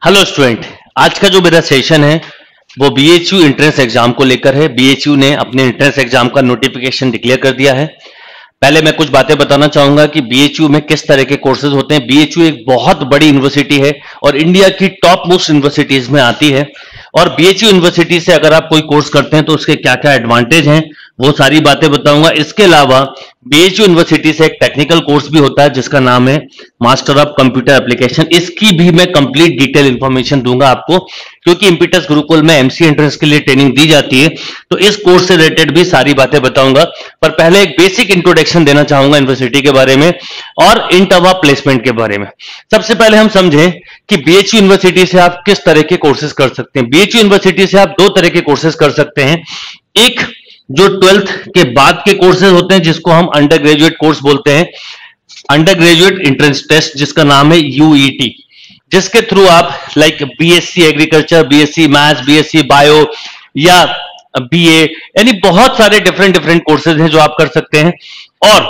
Hello student, आज का जो मेरा सेशन है वो बीएचयू एंट्रेंस एग्जाम को लेकर है। बीएचयू ने अपने एंट्रेंस एग्जाम का नोटिफिकेशन डिक्लेयर कर दिया है। पहले मैं कुछ बातें बताना चाहूंगा कि बीएचयू में किस तरह के कोर्सेज होते हैं। बीएचयू एक बहुत बड़ी यूनिवर्सिटी है और इंडिया की टॉप मोस्ट यूनिवर्सिटीज में आती है। और बीएचयू यूनिवर्सिटी से अगर आप कोई कोर्स करते हैं तो उसके क्या क्या एडवांटेज हैं वो सारी बातें बताऊंगा। इसके अलावा बीएचयू यूनिवर्सिटी से एक टेक्निकल कोर्स भी होता है जिसका नाम है मास्टर ऑफ कंप्यूटर एप्लीकेशन। इसकी भी मैं कंप्लीट डिटेल इंफॉर्मेशन दूंगा आपको, क्योंकि इम्पीटस गुरुकुल में एमसी एंट्रेंस के लिए ट्रेनिंग दी जाती है, तो इस कोर्स से रिलेटेड भी सारी बातें बताऊंगा। पर पहले एक बेसिक इंट्रोडक्शन देना चाहूंगा यूनिवर्सिटी के बारे में और इंटरवा प्लेसमेंट के बारे में। सबसे पहले हम समझें कि बीएचयू यूनिवर्सिटी से आप किस तरह के कोर्सेज कर सकते हैं। बीएचयू यूनिवर्सिटी से आप दो तरह के कोर्सेज कर सकते हैं। एक जो 12th के बाद के कोर्सेज होते हैं जिसको हम अंडर ग्रेजुएट कोर्स बोलते हैं, अंडर ग्रेजुएट एंट्रेंस टेस्ट जिसका नाम है यूईटी, जिसके थ्रू आप like BSc agriculture, BSc maths, BSc bio या बीए, यानी बहुत सारे डिफरेंट कोर्सेज हैं जो आप कर सकते हैं। और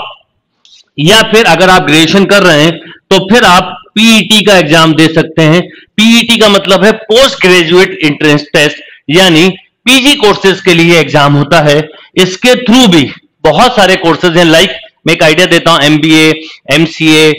या फिर अगर आप ग्रेजुएशन कर रहे हैं तो फिर आप पीईटी का एग्जाम दे सकते हैं। पीईटी का मतलब है पोस्ट ग्रेजुएट एंट्रेंस टेस्ट, यानी पीजी कोर्सेज के लिए एग्जाम होता है। इसके थ्रू भी बहुत सारे कोर्सेज हैं, लाइक मैं एक आइडिया देता हूं, एमबीए, एमसीए,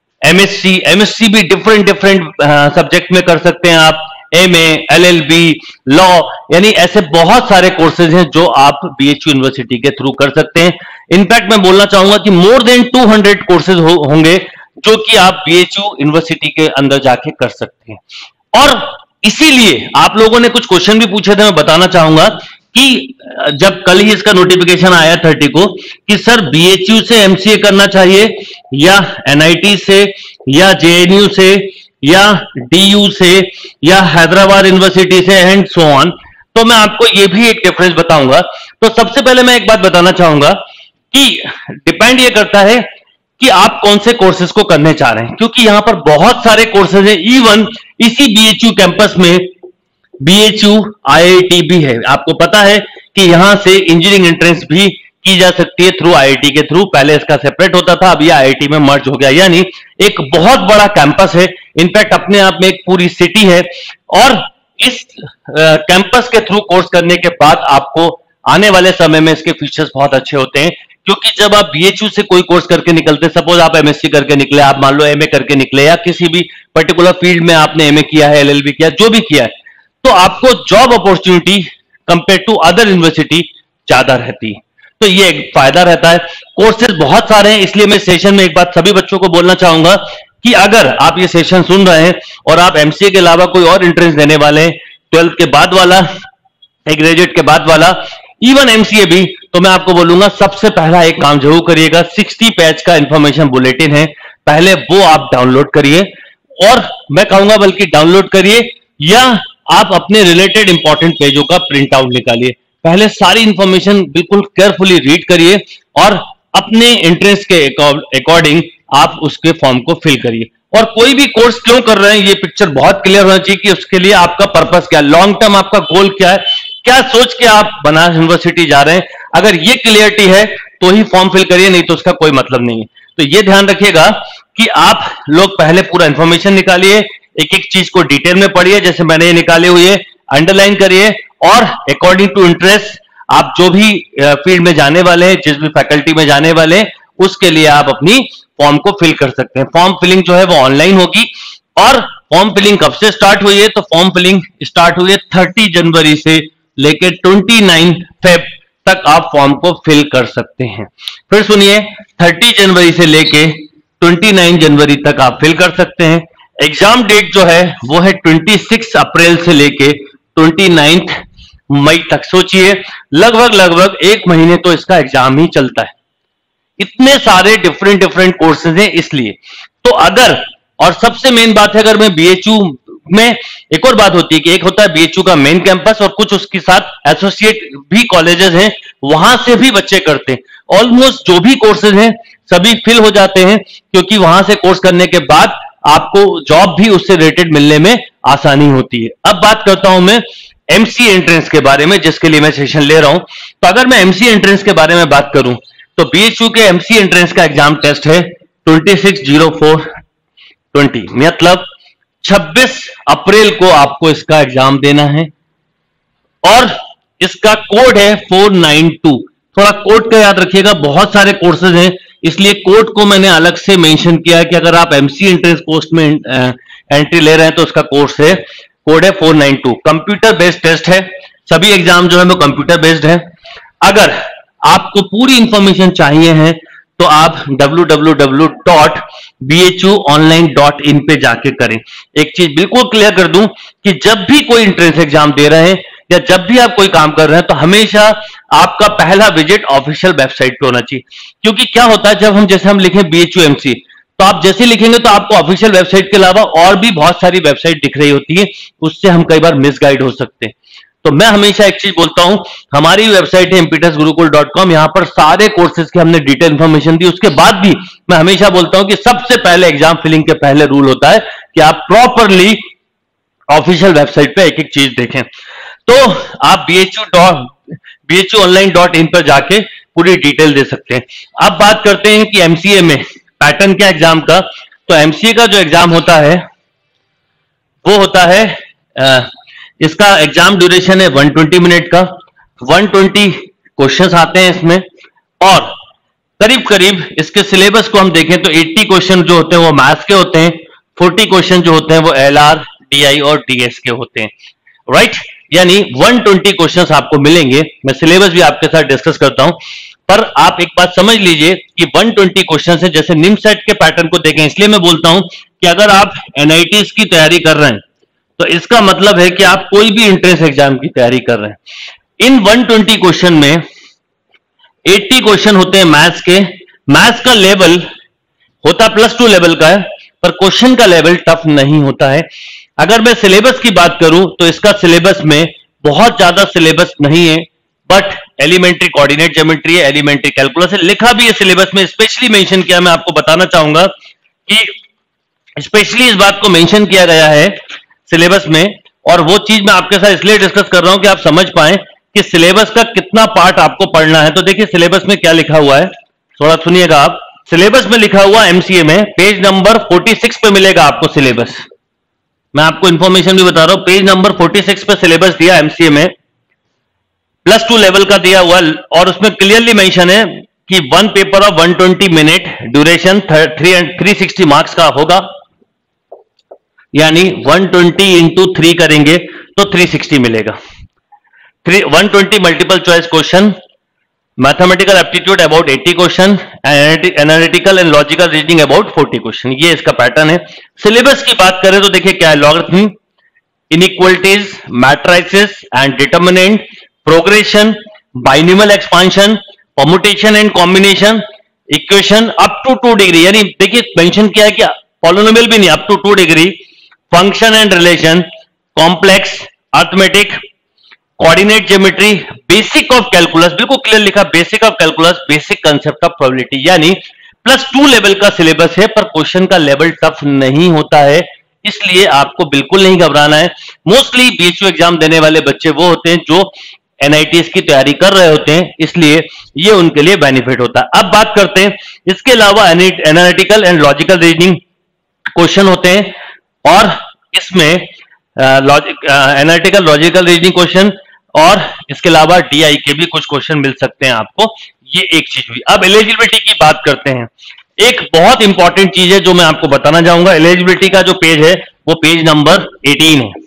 एमएससी भी डिफरेंट सब्जेक्ट में कर सकते हैं आप, एमए, एलएलबी, लॉ, यानी ऐसे बहुत सारे कोर्सेज हैं जो आप बीएचयू यूनिवर्सिटी के थ्रू कर सकते हैं। इनफैक्ट मैं बोलना चाहूंगा कि मोर देन 200 कोर्सेज होंगे जो कि आप बीएचयू यूनिवर्सिटी के अंदर जाके कर सकते हैं। और इसीलिए आप लोगों ने कुछ क्वेश्चन भी पूछे थे, मैं बताना चाहूंगा कि जब कल ही इसका नोटिफिकेशन आया 30 को कि सर बीएचयू से एमसीए करना चाहिए या एनआईटी से या जेएनयू से या डीयू से या हैदराबाद यूनिवर्सिटी से एंड सो ऑन, तो मैं आपको ये भी एक डिफरेंस बताऊंगा। तो सबसे पहले मैं एक बात बताना चाहूंगा कि डिपेंड ये करता है कि आप कौन से कोर्सेज को करने चाह रहे हैं, क्योंकि यहां पर बहुत सारे कोर्सेज हैं। इवन इसी बीएचयू कैंपस में बीएचयू आईआईटी भी है। आपको पता है कि यहां से इंजीनियरिंग एंट्रेंस भी की जा सकती है थ्रू आईआईटी के थ्रू। पहले इसका सेपरेट होता था, अब ये आईआईटी में मर्ज हो गया, यानी एक बहुत बड़ा कैंपस है। इनफैक्ट अपने आप में एक पूरी सिटी है। और इस कैंपस के थ्रू कोर्स करने के बाद आपको आने वाले समय में इसके फीचर्स बहुत अच्छे होते हैं, क्योंकि जब आप बीएचयू से कोई कोर्स करके निकलते, सपोज आप एमएससी करके निकले, आप मान लो एमए करके निकले, या किसी भी पर्टिकुलर फील्ड में आपने एमए किया है, एलएलबी किया, जो भी किया है, तो आपको job opportunity compare to other university ज्यादा रहती है। तो ये एक फायदा रहता है। कोर्सेज बहुत सारे हैं, इसलिए मैं सेशन में एक बात सभी बच्चों को बोलना चाहूंगा कि अगर आप ये सेशन सुन रहे हैं और आप एमसीए के अलावा कोई और एंट्रेंस देने वाले हैं, 12th के बाद वाला, ग्रेजुएट के बाद वाला, इवन एमसीए भी, तो मैं आपको बोलूंगा सबसे पहला एक काम जरूर करिएगा। 60 पेज का इंफॉर्मेशन बुलेटिन है, पहले वो आप डाउनलोड करिए। और मैं कहूंगा बल्कि डाउनलोड करिए या आप अपने रिलेटेड इंपॉर्टेंट पेजों का प्रिंट आउट निकालिए। पहले सारी इंफॉर्मेशन बिल्कुल केयरफुली रीड करिए और अपने इंटरेस्ट के अकॉर्डिंग आप उसके फॉर्म को फिल करिए। और कोई भी कोर्स क्यों कर रहे हैं ये पिक्चर बहुत क्लियर होना चाहिए कि उसके लिए आपका पर्पस क्या है, लॉन्ग टर्म आपका गोल क्या है, क्या सोच के आप बनारस यूनिवर्सिटी जा रहे हैं। अगर ये क्लियरिटी है तो ही फॉर्म फिल करिए, नहीं तो उसका कोई मतलब नहीं है। तो ये ध्यान रखिएगा कि आप लोग पहले पूरा इंफॉर्मेशन निकालिए, एक एक चीज को डिटेल में पढ़िए, जैसे मैंने ये निकाले हुए अंडरलाइन करिए, और अकॉर्डिंग टू इंटरेस्ट आप जो भी फील्ड में जाने वाले हैं, जिस भी फैकल्टी में जाने वाले हैं, उसके लिए आप अपनी फॉर्म को फिल कर सकते हैं। फॉर्म फिलिंग जो है वो ऑनलाइन होगी। और फॉर्म फिलिंग कब से स्टार्ट हुई है, तो फॉर्म फिलिंग स्टार्ट हुई है 30 जनवरी से लेकर 29 फेब तक आप फॉर्म को फिल कर सकते हैं। फिर सुनिए, 30 जनवरी से लेके 29 जनवरी तक आप फिल कर सकते हैं। एग्जाम डेट जो है वो है 26 अप्रैल से लेके 29 मई तक। सोचिए लगभग 1 महीने तो इसका एग्जाम ही चलता है। इतने सारे डिफरेंट कोर्सेज हैं इसलिए। तो अगर, और सबसे मेन बात है, अगर मैं बीएचयू में एक और बात होती है कि एक होता है बीएचयू का मेन कैंपस और कुछ उसके साथ एसोसिएट भी कॉलेजेस हैं, वहां से भी बच्चे करते हैं। ऑलमोस्ट जो भी कोर्सेज हैं सभी फिल हो जाते हैं, क्योंकि वहां से कोर्स करने के बाद आपको जॉब भी उससे रिलेटेड मिलने में आसानी होती है। अब बात करता हूं मैं एमसीए एंट्रेंस के बारे में, जिसके लिए मैं सेशन ले रहा हूं। तो अगर मैं एमसीए एंट्रेंस के बारे में बात करूं तो बीएचयू के एमसीए एंट्रेंस का एग्जाम टेस्ट है 26/04/20, मतलब 26 अप्रैल को आपको इसका एग्जाम देना है और इसका कोड है 492। थोड़ा कोड का याद रखिएगा, बहुत सारे कोर्सेज हैं इसलिए कोड को मैंने अलग से मेंशन किया है कि अगर आप एमसी एंट्रेंस कोर्स में एंट्री ले रहे हैं तो उसका कोर्स है, कोड है 492। कंप्यूटर बेस्ड टेस्ट है, सभी एग्जाम जो है वो कंप्यूटर बेस्ड है। अगर आपको पूरी इंफॉर्मेशन चाहिए है तो आप www.bhuonline.in पे जाके करें। एक चीज बिल्कुल क्लियर कर दूं कि जब भी कोई एंट्रेंस एग्जाम दे रहे हैं या जब भी आप कोई काम कर रहे हैं तो हमेशा आपका पहला विजिट ऑफिशियल वेबसाइट पे होना चाहिए। क्योंकि क्या होता है, जब हम जैसे हम लिखें BHUMC तो आप जैसे लिखेंगे तो आपको ऑफिशियल वेबसाइट के अलावा और भी बहुत सारी वेबसाइट दिख रही होती है, उससे हम कई बार मिसगाइड हो सकते हैं। तो मैं हमेशा एक चीज बोलता हूं, हमारी वेबसाइट है impetusgurukul.com, यहां पर सारे कोर्सेज की हमने डिटेल इंफॉर्मेशन दी। उसके बाद भी मैं हमेशा बोलता हूं कि सबसे पहले एग्जाम फिलिंग के पहले रूल होता है कि आप प्रॉपरली ऑफिशियल वेबसाइट पे एक एक चीज देखें। तो आप bhuonline.in पर जाके पूरी डिटेल दे सकते हैं। अब बात करते हैं कि एमसीए में पैटर्न क्या एग्जाम का। तो एमसीए का जो एग्जाम होता है वो होता है इसका एग्जाम ड्यूरेशन है 120 मिनट का, 120 क्वेश्चंस आते हैं इसमें और करीब करीब इसके सिलेबस को हम देखें तो 80 क्वेश्चन जो होते हैं वो मैथ्स के होते हैं, 40 क्वेश्चन जो होते हैं वो LR, DI और DS के होते हैं, राइट। यानी 120 क्वेश्चंस आपको मिलेंगे। मैं सिलेबस भी आपके साथ डिस्कस करता हूं, पर आप एक बात समझ लीजिए कि 120 क्वेश्चंस है। जैसे निमसेट के पैटर्न को देखें, इसलिए मैं बोलता हूं कि अगर आप NITs की तैयारी कर रहे हैं तो इसका मतलब है कि आप कोई भी एंट्रेंस एग्जाम की तैयारी कर रहे हैं। इन 120 क्वेश्चन में 80 क्वेश्चन होते हैं मैथ्स के। मैथ्स का लेवल होता +2 लेवल का है, पर क्वेश्चन का लेवल टफ नहीं होता है। अगर मैं सिलेबस की बात करूं तो इसका सिलेबस में बहुत ज्यादा सिलेबस नहीं है, बट एलिमेंट्री कोऑर्डिनेट ज्योमेट्री है, एलिमेंट्री कैलकुलस है, लिखा भी है सिलेबस में, स्पेशली मेंशन किया। मैं आपको बताना चाहूंगा कि स्पेशली इस बात को मेंशन किया गया है सिलेबस में, और वो चीज मैं आपके साथ इसलिए डिस्कस कर रहा हूं कि आप समझ पाए कि सिलेबस का कितना पार्ट आपको पढ़ना है। तो देखिए सिलेबस में क्या लिखा हुआ है, थोड़ा सुनिएगा आप। सिलेबस में लिखा हुआ एमसीए में पेज नंबर 46 पे मिलेगा आपको सिलेबस। मैं आपको इंफॉर्मेशन भी बता रहा हूं, पेज नंबर 46 पे सिलेबस दिया एमसीए में, +2 लेवल का दिया हुआ, और उसमें क्लियरली मेंशन है कि 1 paper of 120 minute, duration 360 marks का होगा। यानी 120 इंटू 3 करेंगे तो 360 मिलेगा। 120 multiple choice question, mathematical aptitude about 80 question, analytical and logical reasoning about 40 question. ये इसका पैटर्न है। सिलेबस की बात करें तो देखिए क्या है, logarithm, inequalities, matrices and determinant, progression, binomial expansion, permutation and combination, equation up to 2 degree. यानी देखिए मेंशन किया है कि पॉलिनोमियल भी नहीं, up to 2 degree, function and relation, complex, arithmetic, coordinate geometry, basic of calculus, बिल्कुल क्लियर लिखा, basic of calculus, basic concept of probability. यानी +2 लेवल का सिलेबस है, पर क्वेश्चन का लेवल टफ नहीं होता है, इसलिए आपको बिल्कुल नहीं घबराना है। मोस्टली बीएचयू एग्जाम देने वाले बच्चे वो होते हैं जो NITs की तैयारी कर रहे होते हैं, इसलिए ये उनके लिए बेनिफिट होता है। अब बात करते हैं, इसके अलावा analytical and logical reasoning question होते हैं, और इसमें एनालिटिकल लॉजिकल रीजनिंग क्वेश्चन, और इसके अलावा DI के भी कुछ क्वेश्चन मिल सकते हैं आपको। ये एक चीज हुई। अब एलिजिबिलिटी की बात करते हैं। एक बहुत इंपॉर्टेंट चीज है जो मैं आपको बताना चाहूंगा। एलिजिबिलिटी का जो पेज है वो पेज नंबर 18 है।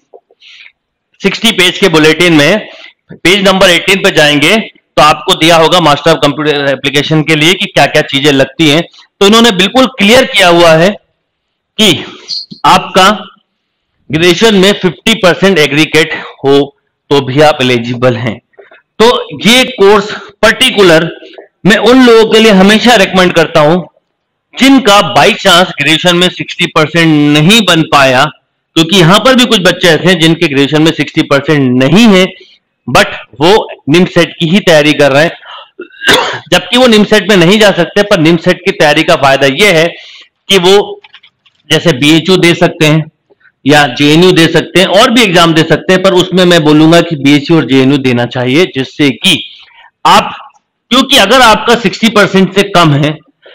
60 पेज के बुलेटिन में पेज नंबर 18 पे जाएंगे तो आपको दिया होगा मास्टर ऑफ कंप्यूटर एप्लीकेशन के लिए कि क्या क्या चीजें लगती हैं। तो इन्होंने बिल्कुल क्लियर किया हुआ है कि आपका ग्रेजुएशन में 50% एग्रीगेट हो तो भी आप एलिजिबल हैं। तो ये कोर्स पर्टिकुलर मैं उन लोगों के लिए हमेशा रेकमेंड करता हूं जिनका बाई चांस ग्रेजुएशन में 60% नहीं बन पाया, क्योंकि यहां पर भी कुछ बच्चे ऐसे हैं जिनके ग्रेजुएशन में 60% नहीं है, बट वो निमसेट की ही तैयारी कर रहे हैं, जबकि वो निमसेट में नहीं जा सकते। पर निमसेट की तैयारी का फायदा यह है कि वो जैसे BHU दे सकते हैं या JNU दे सकते हैं, और भी एग्जाम दे सकते हैं, पर उसमें मैं बोलूंगा कि BHU और JNU देना चाहिए, जिससे कि आप, क्योंकि अगर आपका 60% से कम है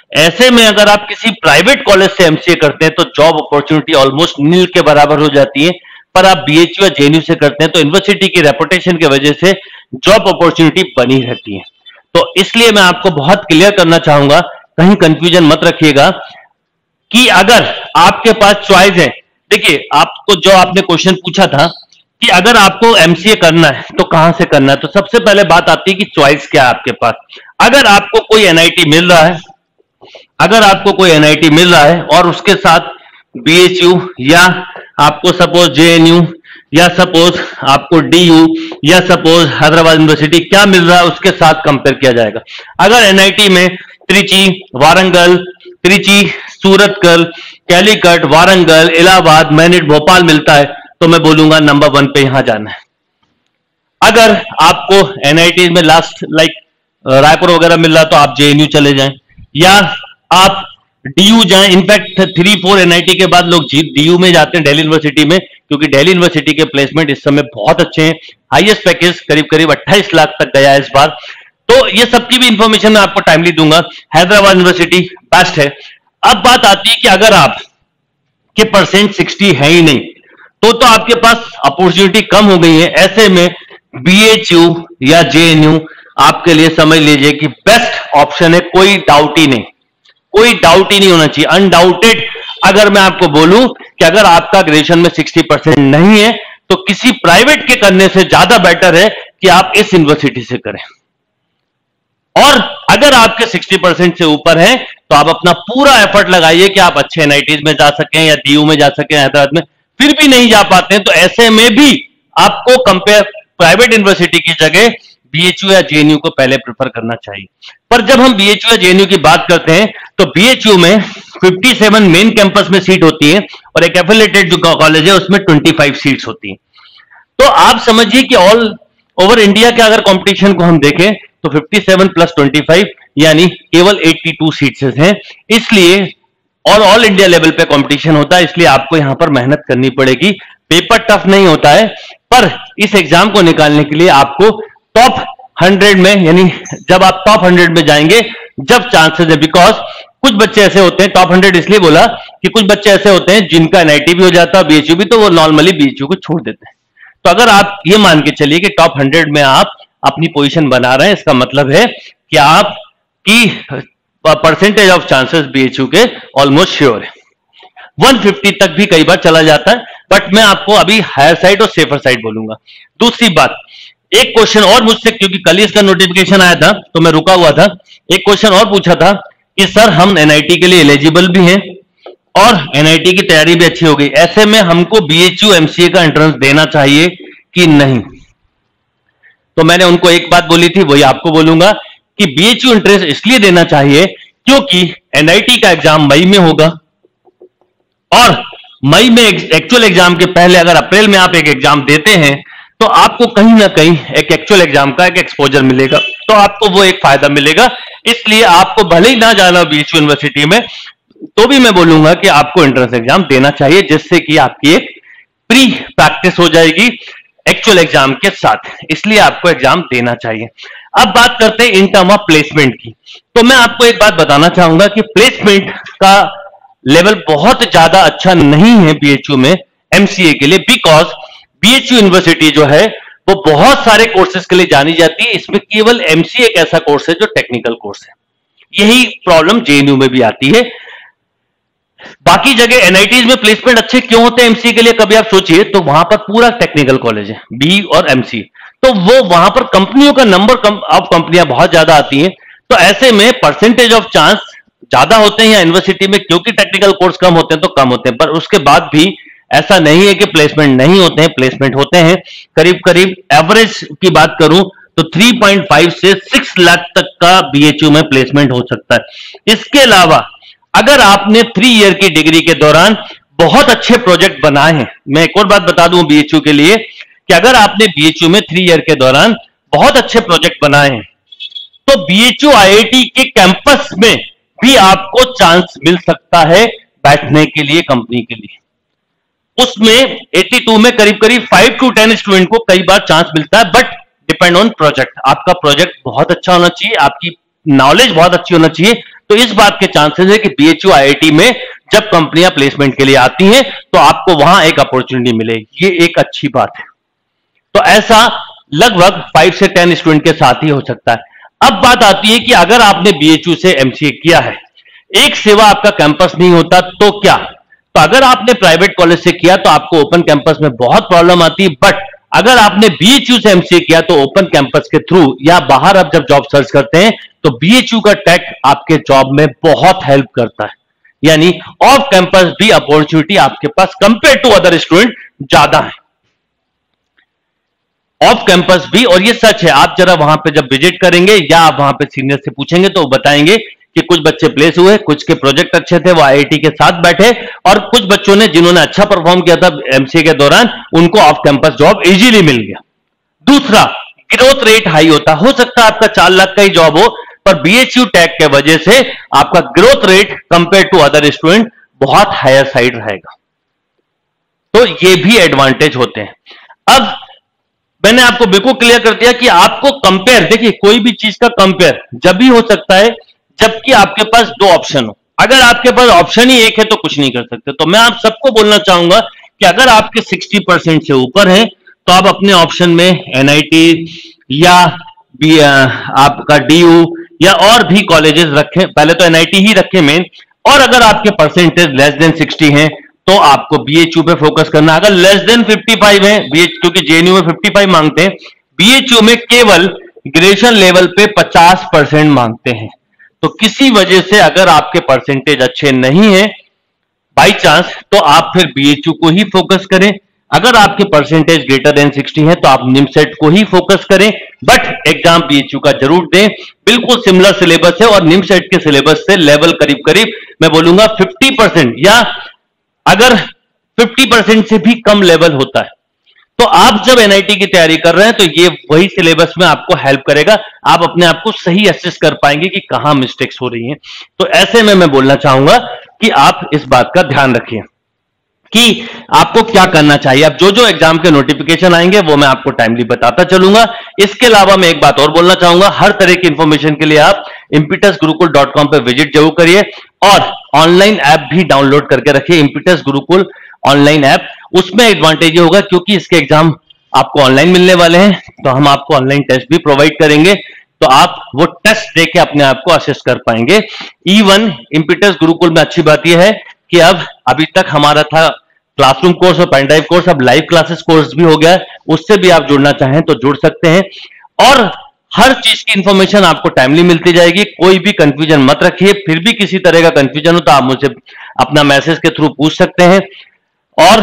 ऐसे में अगर आप किसी प्राइवेट कॉलेज से एमसीए करते हैं तो जॉब अपॉर्चुनिटी ऑलमोस्ट नील के बराबर हो जाती है, पर आप बीएचयू या जेएनयू से करते हैं तो यूनिवर्सिटी की रेपुटेशन की वजह से जॉब अपॉर्चुनिटी बनी रहती है। तो इसलिए मैं आपको बहुत क्लियर करना चाहूंगा, कहीं कंफ्यूजन मत रखिएगा कि अगर आपके पास चॉइस है, देखिए आपको जो आपने क्वेश्चन पूछा था कि अगर आपको एमसीए करना है तो कहां से करना है, तो सबसे पहले बात आती है कि चॉइस क्या है आपके पास। अगर आपको कोई एनआईटी मिल रहा है, अगर आपको कोई एनआईटी मिल रहा है और उसके साथ बीएचयू या आपको सपोज जेएनयू या सपोज आपको डीयू या सपोज हैदराबाद यूनिवर्सिटी क्या मिल रहा है उसके साथ कंपेयर किया जाएगा। अगर एनआईटी में त्रिची, वारंगल, त्रिची, सूरतकल, कैलीकट, वारंगल, इलाहाबाद, मैनिट, भोपाल मिलता है तो मैं बोलूंगा नंबर 1 पे यहां जाना है। अगर आपको एनआईटी में लास्ट लाइक रायपुर वगैरह मिल रहा है तो आप जेएनयू चले जाएं या आप डीयू जाएं। इनफैक्ट 3-4 एनआईटी के बाद लोग डीयू में जाते हैं, दिल्ली यूनिवर्सिटी में, क्योंकि दिल्ली यूनिवर्सिटी के प्लेसमेंट इस समय बहुत अच्छे हैं। हाईएस्ट पैकेज करीब करीब 28 लाख तक गया है इस बार। तो ये सबकी भी इंफॉर्मेशन मैं आपको टाइमली दूंगा। हैदराबाद यूनिवर्सिटी बेस्ट है। अब बात आती है कि अगर आप के परसेंट 60 है ही नहीं तो आपके पास अपॉर्चुनिटी कम हो गई है। ऐसे में बीएचयू या जेएनयू आपके लिए समझ लीजिए कि बेस्ट ऑप्शन है, कोई डाउट ही नहीं, कोई डाउट ही नहीं होना चाहिए, अनडाउटेड। अगर मैं आपको बोलूं कि अगर आपका ग्रेजुएशन में 60% नहीं है तो किसी प्राइवेट के करने से ज्यादा बेटर है कि आप इस यूनिवर्सिटी से करें। और अगर आपके 60% से ऊपर है तो आप अपना पूरा एफर्ट लगाइए कि आप अच्छे एनआईटीज में जा सकें या डीयू में जा सकें हैदराबाद में। फिर भी नहीं जा पाते हैं तो ऐसे में भी आपको कंपेयर प्राइवेट यूनिवर्सिटी की जगह बीएचयू या जेएनयू को पहले प्रेफर करना चाहिए। पर जब हम बीएचयू या जेएनयू की बात करते हैं तो बीएचयू में 57 मेन कैंपस में सीट होती है और एक एफिलिएटेड जो कॉलेज है उसमें 25 सीट्स होती हैं। तो आप समझिए कि ऑल ओवर इंडिया के अगर कंपटीशन को हम देखें तो 57 प्लस 25 यानी केवल 82 सीट्स हैं। इसलिए और ऑल इंडिया लेवल पे कंपटीशन होता है, इसलिए आपको यहां पर मेहनत करनी पड़ेगी। पेपर टफ नहीं होता है, पर इस एग्जाम को निकालने के लिए आपको टॉप 100 में, यानी जब आप टॉप 100 में जाएंगे जब चांसेस है। बिकॉज कुछ बच्चे ऐसे होते हैं, टॉप 100 इसलिए बोला कि कुछ बच्चे ऐसे होते हैं जिनका एनआईटी भी हो जाता है बीएचयू भी, तो वो नॉर्मली बीएचयू को छोड़ देते हैं। तो अगर आप ये मान के चलिए कि टॉप 100 में आप अपनी पोजीशन बना रहे हैं, इसका मतलब है कि आपकी परसेंटेज ऑफ चांसेस बीएचयू के ऑलमोस्ट श्योर है। 150 तक भी कई बार चला जाता है, बट मैं आपको अभी हायर साइड और सेफर साइड बोलूंगा। दूसरी बात, एक क्वेश्चन और मुझसे, क्योंकि कल ही इसका नोटिफिकेशन आया था तो मैं रुका हुआ था, एक क्वेश्चन और पूछा था कि सर हम एनआईटी के लिए एलिजिबल भी हैं और एनआईटी की तैयारी भी अच्छी हो गई, ऐसे में हमको बीएचयू एमसीए का एंट्रेंस देना चाहिए कि नहीं? तो मैंने उनको एक बात बोली थी, वही आपको बोलूंगा कि बीएचयू एंट्रेंस इसलिए देना चाहिए क्योंकि एनआईटी का एग्जाम मई में होगा और मई में एक्चुअल एग्जाम के पहले अगर अप्रैल में आप एक एग्जाम देते हैं तो आपको कहीं ना कहीं एक एक्चुअल एग्जाम का एक एक्सपोजर मिलेगा, तो आपको वो एक फायदा मिलेगा। इसलिए आपको भले ही ना जाना बीएचयू यूनिवर्सिटी में, तो भी मैं बोलूंगा कि आपको एंट्रेंस एग्जाम देना चाहिए, जिससे कि आपकी एक प्री प्रैक्टिस हो जाएगी एक्चुअल एग्जाम के साथ। इसलिए आपको एग्जाम देना चाहिए। अब बात करते हैं इन टर्म ऑफ प्लेसमेंट की। तो मैं आपको एक बात बताना चाहूंगा कि प्लेसमेंट का लेवल बहुत ज्यादा अच्छा नहीं है बीएचयू में एमसीए के लिए, बिकॉज बीएचयू यूनिवर्सिटी जो है वो बहुत सारे कोर्सेज के लिए जानी जाती है। इसमें केवल एमसीए एक ऐसा कोर्स है जो टेक्निकल कोर्स है। यही प्रॉब्लम जेएनयू में भी आती है। बाकी जगह एनआईटीज में प्लेसमेंट अच्छे क्यों होते हैं एमसीए के लिए, कभी आप सोचिए, तो वहां पर पूरा टेक्निकल कॉलेज है, बी और एमसीए, तो वो वहां पर कंपनियों का नंबर ऑफ कंपनियां बहुत ज्यादा आती हैं, तो ऐसे में परसेंटेज ऑफ चांस ज्यादा होते हैं या यूनिवर्सिटी में, क्योंकि टेक्निकल कोर्स कम होते हैं तो कम होते हैं। पर उसके बाद भी ऐसा नहीं है कि प्लेसमेंट नहीं होते हैं, प्लेसमेंट होते हैं। करीब करीब एवरेज की बात करूं तो 3.5 से 6 लाख तक का बीएचयू में प्लेसमेंट हो सकता है। इसके अलावा अगर आपने 3 ईयर की डिग्री के दौरान बहुत अच्छे प्रोजेक्ट बनाए हैं, मैं एक और बात बता दूं बीएचयू के लिए कि अगर आपने बीएचयू में 3 ईयर के दौरान बहुत अच्छे प्रोजेक्ट बनाए हैं तो बीएचयू आईआईटी के कैंपस में भी आपको चांस मिल सकता है बैठने के लिए कंपनी के लिए। उसमें 82 में करीब करीब 5 to 10 स्टूडेंट को कई बार चांस मिलता है, बट डिपेंड ऑन प्रोजेक्ट। आपका प्रोजेक्ट बहुत अच्छा होना चाहिए, आपकी नॉलेज बहुत अच्छी होना चाहिए, तो इस बात के चांसेस है कि बीएचयू आईआईटी में जब कंपनियां प्लेसमेंट के लिए आती हैं तो आपको वहां एक अपॉर्चुनिटी मिलेगी, ये एक अच्छी बात है। तो ऐसा लगभग 5 से 10 स्टूडेंट के साथ ही हो सकता है। अब बात आती है कि अगर आपने बीएचयू से एमसीए किया है, एक सेवा आपका कैंपस नहीं होता तो क्या? तो अगर आपने प्राइवेट कॉलेज से किया तो आपको ओपन कैंपस में बहुत प्रॉब्लम आती है, बट अगर आपने बीएचयू से एमसीए किया तो ओपन कैंपस के थ्रू या बाहर आप जब जॉब सर्च करते हैं तो बीएचयू का टैग आपके जॉब में बहुत हेल्प करता है। यानी ऑफ कैंपस भी अपॉर्चुनिटी आपके पास कंपेयर टू अदर स्टूडेंट ज्यादा है, ऑफ कैंपस भी। और ये सच है, आप जरा वहां पे जब विजिट करेंगे या आप वहां पे सीनियर से पूछेंगे तो वो बताएंगे कि कुछ बच्चे प्लेस हुए, कुछ के प्रोजेक्ट अच्छे थे, वो आईआईटी के साथ बैठे, और कुछ बच्चों ने जिन्होंने अच्छा परफॉर्म किया था एमसीए के दौरान उनको ऑफ कैंपस जॉब इजीली मिल गया। दूसरा, ग्रोथ रेट हाई होता हो सकता है आपका 4 लाख का ही जॉब हो, पर बीएचयू टैग के वजह से आपका growth rate compare to other student बहुत हायर साइड रहेगा। तो ये भी एडवांटेज होते हैं। अब मैंने आपको बिल्कुल क्लियर कर दिया कि आपको कंपेयर, देखिए कोई भी चीज का कंपेयर जब भी हो सकता है जबकि आपके पास 2 ऑप्शन हो। अगर आपके पास ऑप्शन ही एक है तो कुछ नहीं कर सकते। तो मैं आप सबको बोलना चाहूंगा कि अगर आपके 60% से ऊपर है तो आप अपने ऑप्शन में एनआईटी या आपका डीयू या और भी कॉलेजेस रखें, पहले तो एनआईटी ही रखें मेन, और अगर आपके परसेंटेज लेस देन 60 हैं तो आपको बीएचयू पे फोकस करना। अगर लेस देन 55 है, क्योंकि जेएनयू में 55 मांगते हैं, बीएचयू में केवल ग्रेजुएशन लेवल पे 50% मांगते हैं। तो किसी वजह से अगर आपके परसेंटेज अच्छे नहीं है बाई चांस, तो आप फिर बीएचयू को ही फोकस करें। अगर आपके परसेंटेज ग्रेटर देन 60 है तो आप निमसेट को ही फोकस करें, बट एग्जाम बीएचयू का जरूर दें। बिल्कुल सिमिलर सिलेबस है और निमसेट के सिलेबस से लेवल करीब करीब मैं बोलूंगा 50%, या अगर 50% से भी कम लेवल होता है तो आप जब एनआईटी की तैयारी कर रहे हैं तो ये वही सिलेबस में आपको हेल्प करेगा। आप अपने आप को सही असेस कर पाएंगे कि कहां मिस्टेक्स हो रही हैं। तो ऐसे में मैं बोलना चाहूंगा कि आप इस बात का ध्यान रखिए कि आपको क्या करना चाहिए। अब जो जो एग्जाम के नोटिफिकेशन आएंगे वो मैं आपको टाइमली बताता चलूंगा। इसके अलावा मैं एक बात और बोलना चाहूंगा, हर तरह की इंफॉर्मेशन के लिए आप impetusgurukul.com पे विजिट जरूर करिए और ऑनलाइन ऐप भी डाउनलोड करके रखिए, इम्पिटस गुरुकुल ऑनलाइन ऐप। उसमें एडवांटेज ये होगा क्योंकि इसके एग्जाम आपको ऑनलाइन मिलने वाले हैं तो हम आपको ऑनलाइन टेस्ट भी प्रोवाइड करेंगे, तो आप वो टेस्ट देके अपने आप को असेस कर पाएंगे। इवन इम्पिटस गुरुकुल में अच्छी बात यह है कि अब अभी तक हमारा था क्लासरूम कोर्स और पेन ड्राइव कोर्स, अब लाइव क्लासेस कोर्स भी हो गया है, उससे भी आप जुड़ना चाहें तो जुड़ सकते हैं। और हर चीज की इंफॉर्मेशन आपको टाइमली मिलती जाएगी, कोई भी कंफ्यूजन मत रखिए। फिर भी किसी तरह का कंफ्यूजन हो तो आप मुझे अपना मैसेज के थ्रू पूछ सकते हैं और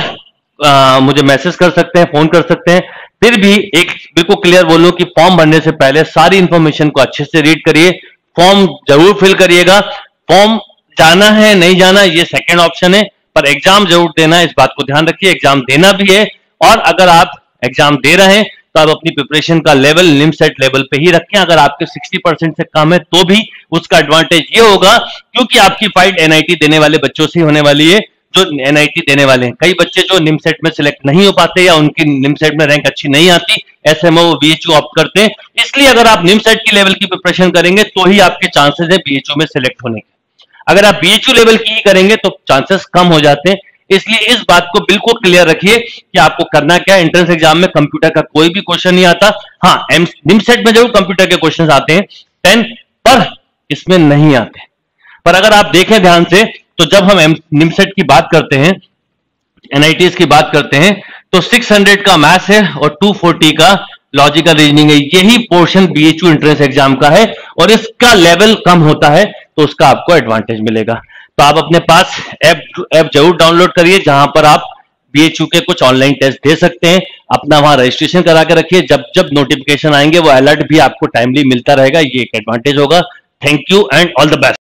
मुझे मैसेज कर सकते हैं, फोन कर सकते हैं। फिर भी एक बिल्कुल क्लियर बोलूं कि फॉर्म भरने से पहले सारी इंफॉर्मेशन को अच्छे से रीड करिए, फॉर्म जरूर फिल करिएगा। फॉर्म जाना है नहीं जाना ये सेकंड ऑप्शन है, पर एग्जाम जरूर देना है, इस बात को ध्यान रखिए। एग्जाम देना भी है, और अगर आप एग्जाम दे रहे हैं तो आप अपनी प्रिपरेशन का लेवल निमसेट लेवल पे ही रखें। अगर आपके 60% से कम है तो भी उसका एडवांटेज ये होगा क्योंकि आपकी फाइट एनआईटी देने वाले बच्चों से होने वाली है जो एनआईटी देने वाले हैं। कई बच्चे जो निमसेट में सिलेक्ट नहीं हो पाते या उनकी निमसेट में रैंक अच्छी नहीं आती, ऐसे में वो बीएचयू ऑप्ट करते हैं। इसलिए अगर आप निमसेट की लेवल की प्रिपरेशन करेंगे तो ही आपके चांसेस है बीएचयू में सिलेक्ट होने के। अगर आप बीएचयू लेवल की ही करेंगे तो चांसेस कम हो जाते हैं। इसलिए इस बात को बिल्कुल क्लियर रखिए कि आपको करना क्या है। एंट्रेंस एग्जाम में कंप्यूटर का कोई भी क्वेश्चन नहीं आता। हाँ, निमसेट में जरूर कंप्यूटर के क्वेश्चन आते हैं 10, पर इसमें नहीं आते। पर अगर आप देखें ध्यान से तो जब हम निमसेट की बात करते हैं, एनआईटीज की बात करते हैं, तो 600 का मैथ्स है और 240 का लॉजिकल रीजनिंग है। यही पोर्शन बीएचयू एंट्रेंस एग्जाम का है और इसका लेवल कम होता है तो उसका आपको एडवांटेज मिलेगा। तो आप अपने पास ऐप जरूर डाउनलोड करिए जहां पर आप बीएचयू के कुछ ऑनलाइन टेस्ट दे सकते हैं। अपना वहां रजिस्ट्रेशन करा के रखिए, जब जब नोटिफिकेशन आएंगे वो अलर्ट भी आपको टाइमली मिलता रहेगा। ये एक एडवांटेज होगा। Thank you and all the best.